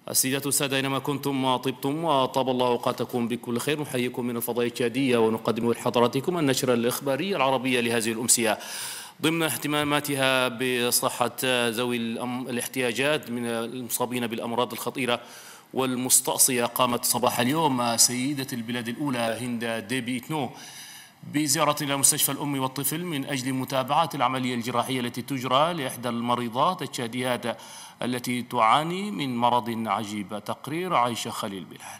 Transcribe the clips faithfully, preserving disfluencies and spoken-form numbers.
السيدات والسادة أينما كنتم وطبتم وطاب الله أوقاتكم بكل خير، نحييكم من الفضاء التشادية ونقدم لحضراتكم النشرة الإخبارية العربية لهذه الأمسية ضمن اهتماماتها بصحة ذوي الاحتياجات من المصابين بالأمراض الخطيرة والمستعصية. قامت صباح اليوم سيدة البلاد الأولى هند ديبي إتنو بزيارة إلى مستشفى الأم والطفل من أجل متابعة العملية الجراحية التي تجرى لإحدى المريضات الشاديات التي تعاني من مرض عجيب. تقرير عائشة خليل بلال.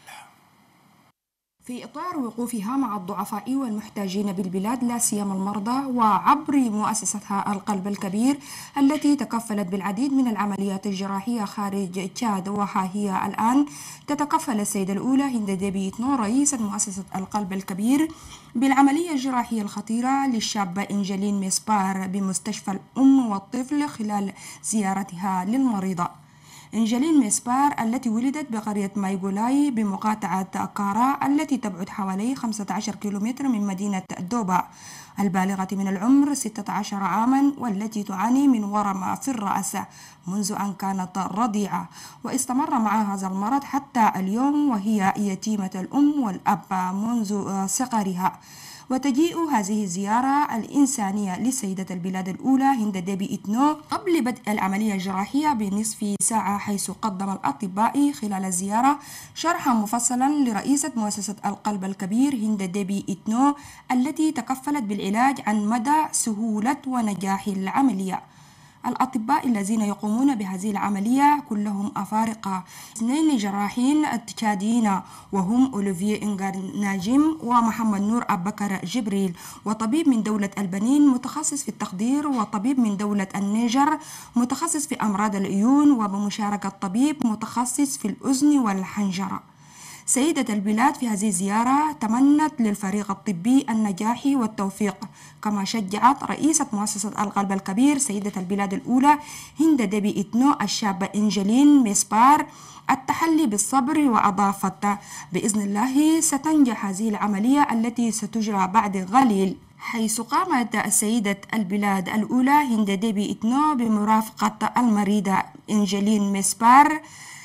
في إطار وقوفها مع الضعفاء والمحتاجين بالبلاد لا سيما المرضى، وعبر مؤسستها القلب الكبير التي تكفلت بالعديد من العمليات الجراحية خارج تشاد، وها هي الآن تتكفل السيدة الأولى هند ديبي إتنو رئيسة مؤسسة القلب الكبير بالعملية الجراحية الخطيرة للشابة إنجلين ميسبار بمستشفى الأم والطفل خلال زيارتها للمريضة. إنجلين ميسبار التي ولدت بقرية مايغولاي بمقاطعة كارا التي تبعد حوالي خمسة عشر كيلومتر من مدينة دوبا، البالغة من العمر ستة عشر عاما، والتي تعاني من ورم في الرأس منذ أن كانت رضيعة، واستمر معها هذا المرض حتى اليوم، وهي يتيمة الأم والأب منذ صغرها. وتجيء هذه الزيارة الإنسانية لسيدة البلاد الأولى هند ديبي إتنو قبل بدء العملية الجراحية بنصف ساعة، حيث قدم الأطباء خلال الزيارة شرحا مفصلا لرئيسة مؤسسة القلب الكبير هند ديبي إتنو التي تكفلت بالعلاج عن مدى سهولة ونجاح العملية. الأطباء الذين يقومون بهذه العملية كلهم أفارقة، اثنين جراحين تشاديين وهم أوليفيه إنغار ناجم ومحمد نور أبكر جبريل، وطبيب من دولة البنين متخصص في التخدير، وطبيب من دولة النيجر متخصص في أمراض العيون، وبمشاركة طبيب متخصص في الأذن والحنجرة. سيدة البلاد في هذه الزيارة تمنت للفريق الطبي النجاح والتوفيق، كما شجعت رئيسة مؤسسة القلب الكبير سيدة البلاد الأولى هند ديبي إتنو الشابة إنجلين ميسبار التحلي بالصبر، وأضافت بإذن الله ستنجح هذه العملية التي ستجرى بعد قليل، حيث قامت سيدة البلاد الأولى هند ديبي إتنو بمرافقة المريضة إنجلين ميسبار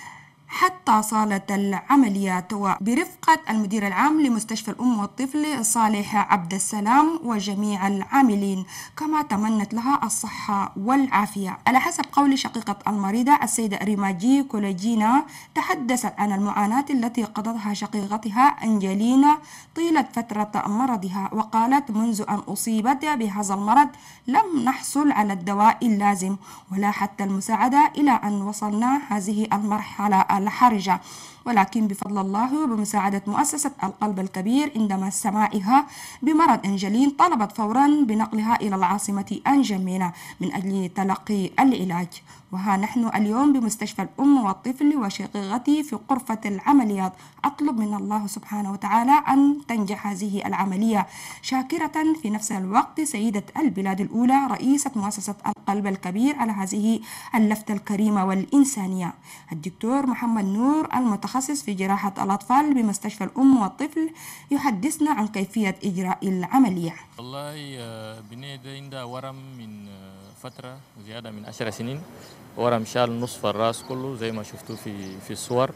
حتى صالة العمليات، وبرفقة المدير العام لمستشفى الأم والطفل صالح عبد السلام وجميع العاملين، كما تمنت لها الصحة والعافية. على حسب قول شقيقة المريضة السيدة ريماجي كوليجينا، تحدثت عن المعاناة التي قضتها شقيقتها أنجلينا طيلة فترة مرضها، وقالت: منذ أن أصيبت بهذا المرض لم نحصل على الدواء اللازم ولا حتى المساعدة إلى أن وصلنا هذه المرحلة الحرجة، ولكن بفضل الله وبمساعدة مؤسسة القلب الكبير عندما سماعها بمرض أنجلين طلبت فورا بنقلها إلى العاصمة أنجمينا من أجل تلقي العلاج. وها نحن اليوم بمستشفى الأم والطفل وشقيقتي في غرفة العمليات، أطلب من الله سبحانه وتعالى أن تنجح هذه العملية، شاكرة في نفس الوقت سيدة البلاد الأولى رئيسة مؤسسة القلب الكبير على هذه اللفتة الكريمة والإنسانية. الدكتور محمد نور المتخصص في جراحة الأطفال بمستشفى الأم والطفل يحدثنا عن كيفية إجراء العملية. والله بنية عندها ورم من فترة زيادة من عشر سنين، ورم شال نصف الراس كله زي ما شفتوا في في الصور،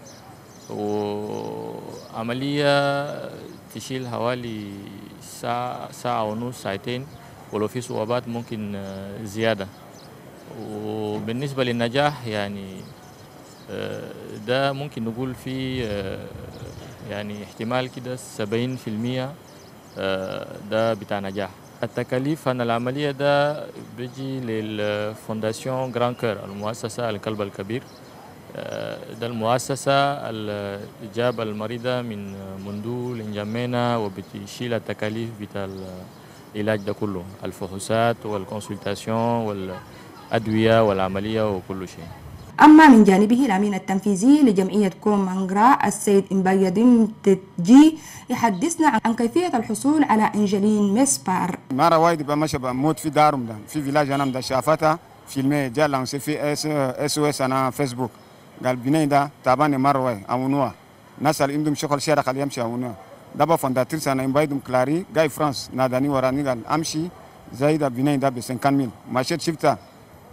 وعملية تشيل حوالي ساعة ساعة ونص ساعتين، ولو في صعوبات ممكن زيادة. وبالنسبة للنجاح يعني ده ممكن نقول فيه يعني احتمال كده سبعين في المية ده بتاع نجاح. التكاليف عن العملية ده بيجي للفونداسيون جران كير، المؤسسة القلب الكبير. ده المؤسسة اللي جاب المريضة من مندو لنجمينا وبتشيل التكاليف بتاع العلاج ده كله، الفحوصات والكونسلتاسيون والأدوية والعملية وكل شيء. أما من جانبه الأمين التنفيذي لجمعية كومانغرا السيد إمبايدين تجي يحدثنا عن كيفية الحصول على إنجلين ميسبار. مرة وايد بمشي بموت في دارهم ده في فيلاج أنا مدا شافتها فيلمي جا لانسي في اس اس او اس أنا فيسبوك، قال بني ده تاباني مرة واي أونوا نسأل إندم شغل شارع اللي يمشي أونوا دابا فنداتير أنا إمبايدم كلاري جاي فرانس ناداني وراني قال أمشي زي ده بني ده بسنكان ميل مشيت شفتها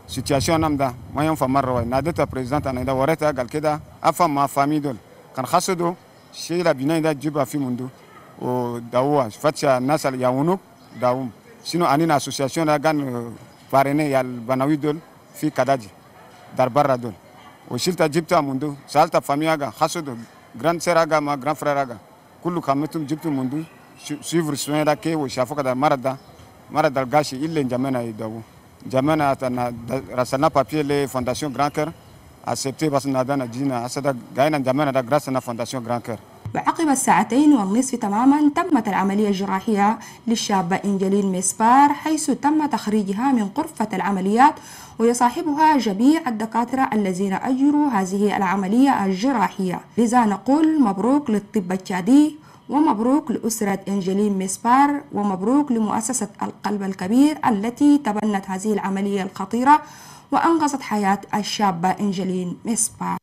سيتياسيون نام ده ما ينفع مرة واحد ناديتها بريزيدنت أنا إذا وريتها قال كده أفهم مع فامي دول كان خاصدو شيء لا بناء ده جيبها في منده وداوها فتشة الناس اللي يعونوك داوم سينو أنينا أسوسياسيون ده كان باريني يا البناوي دول في كداجي دار برا دول وشلتها جبتها منده سألتها فامي أجا خاصدو جراند سير أجا ما جراند فرير أجا كله كمتهم جبتوا منده سيفر سوين ده كي وشافوك ده مرة ده مرة ده الغاشي إلا جمعنا يداو جمعنا أتنا رسلنا بابي لفونداسيون جراند كير accepté بس نادانا جينا أسدا جاينا جمعنا ده غراسنا فونداسيون جراند كير. وعقب الساعتين والنصف تماما تمت العملية الجراحية للشابة إنجلين ميسبار حيث تم تخريجها من غرفة العمليات ويصاحبها جميع الدكاترة الذين أجروا هذه العملية الجراحية. لذا نقول مبروك للطب التشادي ومبروك لأسرة إنجلين ميسبار ومبروك لمؤسسة القلب الكبير التي تبنت هذه العملية الخطيرة وأنقذت حياة الشابة إنجلين ميسبار.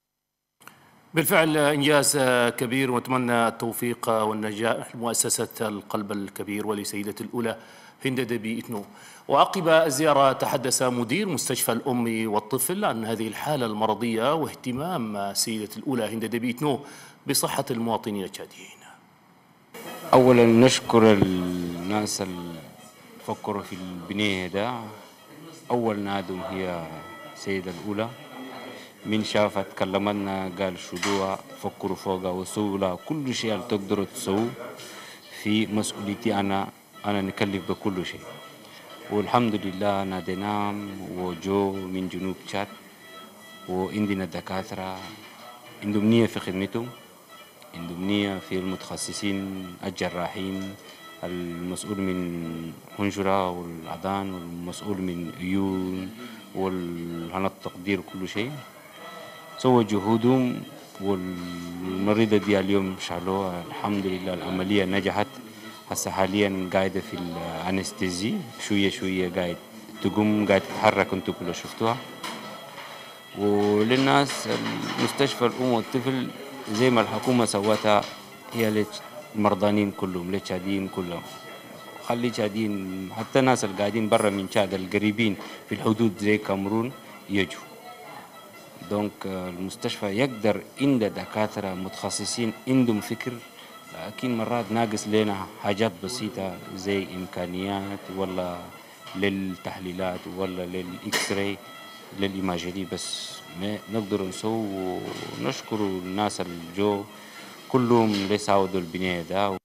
بالفعل إنجاز كبير ونتمنى التوفيق والنجاح لمؤسسة القلب الكبير ولسيدة الأولى هند دبي إتنو. وعقب الزيارة تحدث مدير مستشفى الأم والطفل عن هذه الحالة المرضية واهتمام سيدة الأولى هند دبي إتنو بصحة المواطنين التشاديين. أولا نشكر الناس اللي فكروا في البنية ده. أول نادم هي سيدة الأولى من شافت كلمنا قال شدوها فكروا فوقها وسووا لها كل شيء اللي تقدروا تسووه في مسؤوليتي أنا أنا نكلف بكل شيء. والحمد لله ناديناهم وجو من جنوب تشاد وعندنا دكاترة عندهم نية في خدمتهم، عندهم نية في المتخصصين الجراحين، المسؤول من هنجرة والأذان والمسؤول من عيون والهنا التقدير كل شيء سووا جهودهم. والمريضة دي اليوم شالوها الحمد لله العملية نجحت. هسه حاليا قاعدة في الأنستيزي شوية شوية قاعد تقوم قاعد تتحرك انتوا كلوا شفتوها. وللناس المستشفى الأم والطفل زي ما الحكومة سوتها هي للمرضانين كلهم للتشاديين كلهم. خلي تشاديين حتى الناس اللي قاعدين برا من تشاد القريبين في الحدود زي كامرون يجوا. دونك المستشفى يقدر عند دكاترة متخصصين عندهم فكر، لكن مرات ناقص لنا حاجات بسيطة زي إمكانيات ولا للتحليلات ولا للإكس راي للإيماجيري بس ما نقدر نسوي. ونشكر الناس الجو كلهم اللي ساعدوا البناية ده.